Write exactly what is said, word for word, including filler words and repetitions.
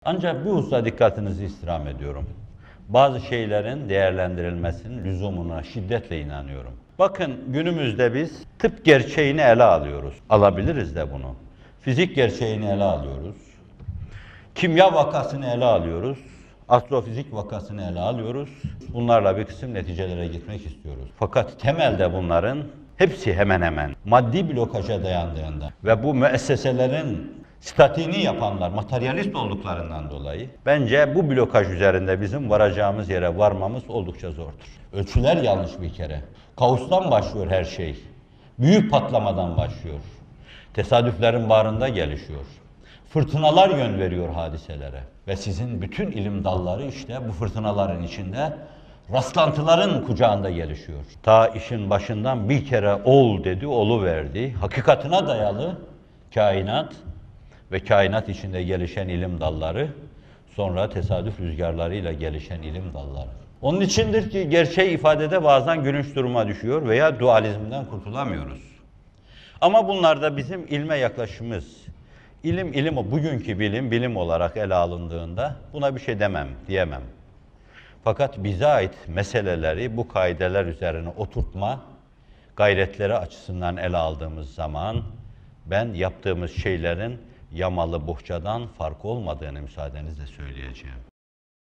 Ancak bir hususa dikkatinizi istirham ediyorum. Bazı şeylerin değerlendirilmesinin lüzumuna şiddetle inanıyorum. Bakın günümüzde biz tıp gerçeğini ele alıyoruz. Alabiliriz de bunu. Fizik gerçeğini ele alıyoruz. Kimya vakasını ele alıyoruz. Astrofizik vakasını ele alıyoruz. Bunlarla bir kısım neticelere gitmek istiyoruz. Fakat temelde bunların hepsi hemen hemen maddi blokaja dayandığında ve bu müesseselerin statiğini yapanlar materyalist olduklarından dolayı bence bu blokaj üzerinde bizim varacağımız yere varmamız oldukça zordur. Ölçüler yanlış bir kere. Kaostan başlıyor her şey. Büyük patlamadan başlıyor. Tesadüflerin bağrında gelişiyor. Fırtınalar yön veriyor hadiselere ve sizin bütün ilim dalları işte bu fırtınaların içinde rastlantıların kucağında gelişiyor. Ta işin başından bir kere ol dedi, olu verdi. Hakikatine dayalı kainat ve kainat içinde gelişen ilim dalları, sonra tesadüf rüzgarlarıyla gelişen ilim dalları. Onun içindir ki gerçeği ifadede bazen gülünç duruma düşüyor veya dualizmden kurtulamıyoruz. Ama bunlar da bizim ilme yaklaşımımız. İlim, ilim o. Bugünkü bilim, bilim olarak ele alındığında buna bir şey demem, diyemem. Fakat bize ait meseleleri bu kaideler üzerine oturtma gayretleri açısından ele aldığımız zaman ben yaptığımız şeylerin yamalı bohçadan farkı olmadığını müsaadenizle söyleyeceğim.